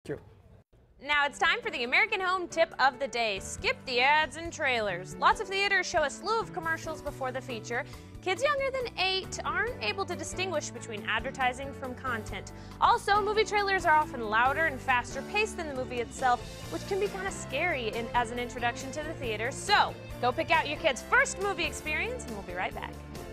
true. Now it's time for the American Home Tip of the Day. Skip the ads and trailers. Lots of theaters show a slew of commercials before the feature. Kids younger than 8 aren't able to distinguish between advertising from content. Also, movie trailers are often louder and faster paced than the movie itself, which can be kind of scary as an introduction to the theater. So, go pick out your kid's first movie experience, and we'll be right back.